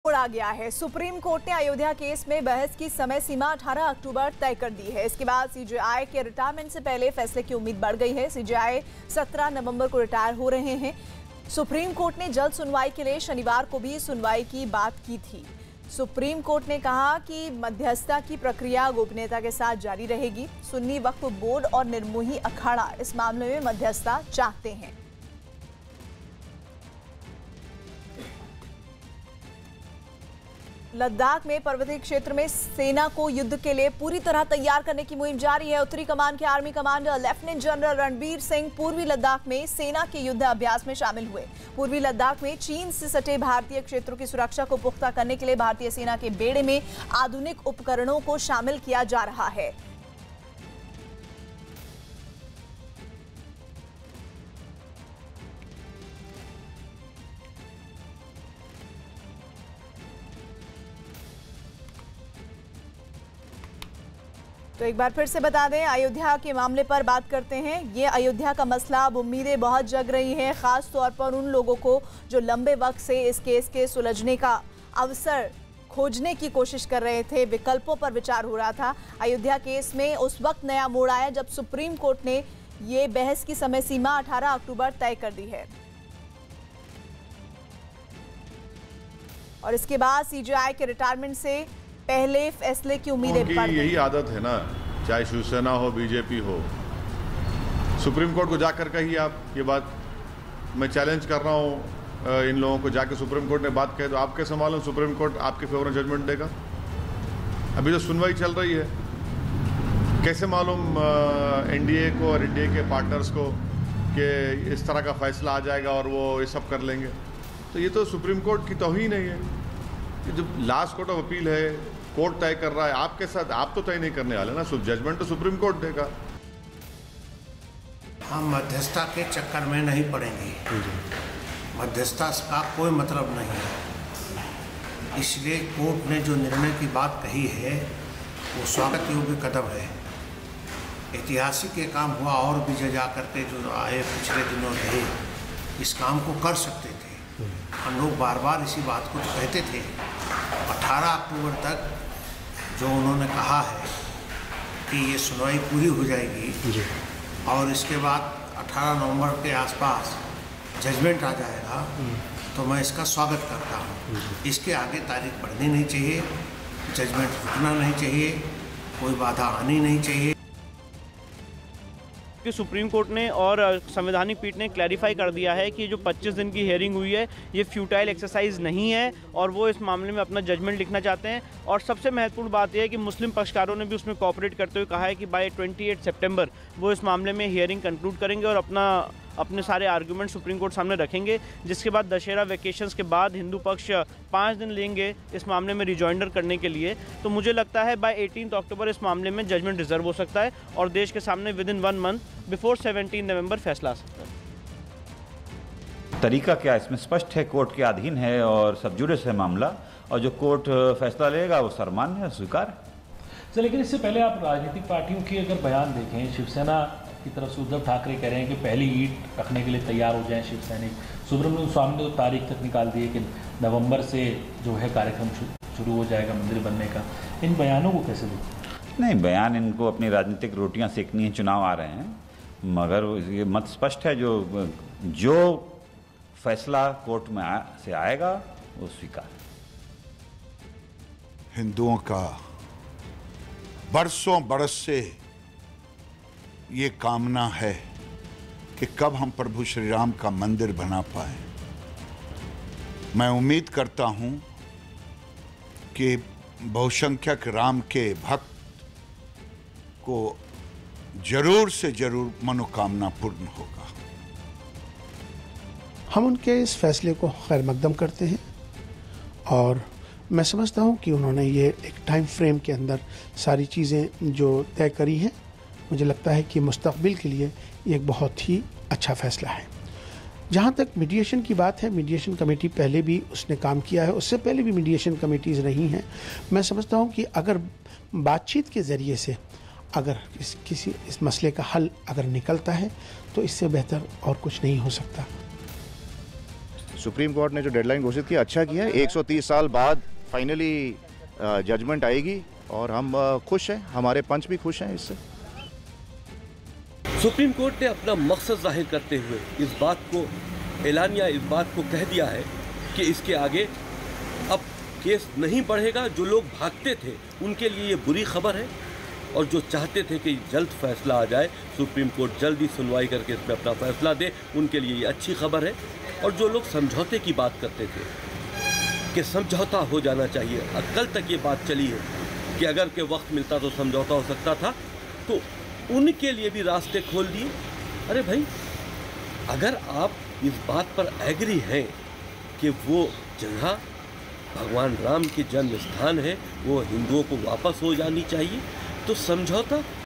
आ गया है। Supreme court ने अयोध्या केस में बहस की समय सीमा 18 अक्टूबर तय कर दी है। इसके बाद सीजेआई के रिटायरमेंट से पहले फैसले की उम्मीद बढ़ गई है। सीजेआई 17 नवंबर को रिटायर हो रहे हैं। सुप्रीम कोर्ट ने जल्द सुनवाई के लिए शनिवार को भी सुनवाई की बात की थी। सुप्रीम कोर्ट ने कहा कि मध्यस्थता की प्रक्रिया गोपनीयता के साथ जारी रहेगी। सुन्नी वक्फ बोर्ड और निर्मोही अखाड़ा इस मामले में मध्यस्थता चाहते हैं। लद्दाख में पर्वतीय क्षेत्र में सेना को युद्ध के लिए पूरी तरह तैयार करने की मुहिम जारी है। उत्तरी कमान के army commander lieutenant general Ranbir Singh पूर्वी लद्दाख में सेना के युद्ध अभ्यास में शामिल हुए। पूर्वी लद्दाख में चीन से सटे भारतीय क्षेत्रों की सुरक्षा को पुख्ता करने के लिए भारतीय सेना के बेड़े में आधुनिक उपकरणों को शामिल किया जा रहा है। तो एक बार फिर से बता दें, अयोध्या के मामले पर बात करते हैं। ये अयोध्या का मसला, अब उम्मीदें बहुत जग रही हैं, खास तौर पर उन लोगों को जो लंबे वक्त से इस केस के सुलझने का अवसर खोजने की कोशिश कर रहे थे। विकल्पों पर विचार हो रहा था। अयोध्या केस में उस वक्त नया मोड़ आया जब सुप्रीम कोर्ट ने ये बहस की समय सीमा 18 अक्टूबर तय कर दी है और इसके बाद सीजेआई के रिटायरमेंट से पहले फैसले की उम्मीदें बढ़ गई। यही आदत है ना, चाहे शिवसेना हो बीजेपी हो, सुप्रीम कोर्ट को जाकर कही आप ये बात। मैं चैलेंज कर रहा हूँ इन लोगों को, जाके सुप्रीम कोर्ट ने बात कही तो आप कैसे मालूम सुप्रीम कोर्ट आपके फेवर में जजमेंट देगा? अभी तो सुनवाई चल रही है, कैसे मालूम एनडीए को और एनडीए के पार्टनर्स को कि इस तरह का फैसला आ जाएगा और वो ये सब कर लेंगे? तो ये तो सुप्रीम कोर्ट की तौहीन है। ये जो लास्ट कोर्ट ऑफ अपील है, कोर्ट तय कर रहा है, आपके साथ आप तो तय नहीं करने वाले ना, जजमेंट तो सुप्रीम कोर्ट देगा। हम मध्यस्थता के चक्कर में नहीं पड़ेंगे, मध्यस्थता का कोई मतलब नहीं है। इसलिए कोर्ट ने जो निर्णय की बात कही है वो स्वागत योग्य कदम है। ऐतिहासिक ये काम हुआ और भी जा करके जो आए पिछले दिनों रहे इस काम को कर सकते थे। हम लोग बार बार इसी बात को तो कहते थे। 18 अक्टूबर तक जो उन्होंने कहा है कि ये सुनवाई पूरी हो जाएगी और इसके बाद 18 नवंबर के आसपास जजमेंट आ जाएगा, तो मैं इसका स्वागत करता हूँ। इसके आगे तारीख बढ़नी नहीं चाहिए, जजमेंट रुकना नहीं चाहिए, कोई बाधा आनी नहीं चाहिए। कि सुप्रीम कोर्ट ने और संवैधानिक पीठ ने क्लैरिफाई कर दिया है कि जो 25 दिन की हियरिंग हुई है ये फ्यूटाइल एक्सरसाइज नहीं है और वो इस मामले में अपना जजमेंट लिखना चाहते हैं। और सबसे महत्वपूर्ण बात यह है कि मुस्लिम पक्षकारों ने भी उसमें कोऑपरेट करते हुए कहा है कि बाय 28 सितंबर वो इस मामले में हियरिंग कंक्लूड करेंगे और अपने सारे आर्गूमेंट सुप्रीम कोर्ट सामने रखेंगे, जिसके बाद दशहरा वेकेशंस के बाद हिंदू पक्ष 5 दिन लेंगे इस मामले में रिजॉइंडर करने के लिए। तो मुझे लगता है बाय 18 अक्टूबर इस मामले में जजमेंट रिजर्व हो सकता है और देश के सामने within 1 month before 17 November फैसला आ सकता है। तरीका क्या इसमें स्पष्ट है, कोर्ट के अधीन है और सब जुडिस है मामला, और जो कोर्ट फैसला लेगा वो सर्वमान्य स्वीकार है। सर, लेकिन इससे पहले आप राजनीतिक पार्टियों की अगर बयान देखें, शिवसेना की तरफ से उद्धव ठाकरे कह रहे हैं कि पहली ईंट रखने के लिए तैयार हो जाएं शिव सैनिक। सुब्रमण्यम स्वामी ने तो तारीख तक निकाल दी है कि नवंबर से जो है कार्यक्रम शुरू हो जाएगा मंदिर बनने का। इन बयानों को कैसे देखते? नहीं, बयान इनको अपनी राजनीतिक रोटियां सेकनी है, चुनाव आ रहे हैं, मगर ये मत स्पष्ट है जो फैसला कोर्ट में से आएगा वो स्वीकार। हिंदुओं का बरसों बरस से ये कामना है कि कब हम प्रभु श्री राम का मंदिर बना पाए। मैं उम्मीद करता हूं कि बहुसंख्यक राम के भक्त को जरूर से जरूर मनोकामना पूर्ण होगा। हम उनके इस फैसले को खैर मकदम करते हैं और मैं समझता हूं कि उन्होंने ये एक टाइम फ्रेम के अंदर सारी चीज़ें जो तय करी हैं, मुझे लगता है कि मुस्तकबिल के लिए ये एक बहुत ही अच्छा फ़ैसला है। जहाँ तक मीडिएशन की बात है, मीडिएशन कमेटी पहले भी उसने काम किया है, उससे पहले भी मीडिएशन कमेटीज़ रही हैं। मैं समझता हूँ कि अगर बातचीत के ज़रिए से अगर इस मसले का हल अगर निकलता है तो इससे बेहतर और कुछ नहीं हो सकता। सुप्रीम कोर्ट ने जो डेडलाइन घोषित किया अच्छा किया है। 130 साल बाद फाइनली जजमेंट आएगी और हम खुश हैं, हमारे पंच भी खुश हैं इससे। सुप्रीम कोर्ट ने अपना मकसद जाहिर करते हुए इस बात को एलानिया इस बात को कह दिया है कि इसके आगे अब केस नहीं बढ़ेगा। जो लोग भागते थे उनके लिए ये बुरी खबर है और जो चाहते थे कि जल्द फैसला आ जाए, सुप्रीम कोर्ट जल्दी सुनवाई करके इसमें अपना फैसला दे, उनके लिए ये अच्छी खबर है। और जो लोग समझौते की बात करते थे कि समझौता हो जाना चाहिए, कल तक ये बात चली है कि अगर के वक्त मिलता तो समझौता हो सकता था, तो उनके लिए भी रास्ते खोल दिए। अरे भाई, अगर आप इस बात पर एग्री हैं कि वो जगह भगवान राम के जन्म स्थान है, वो हिंदुओं को वापस हो जानी चाहिए, तो समझौता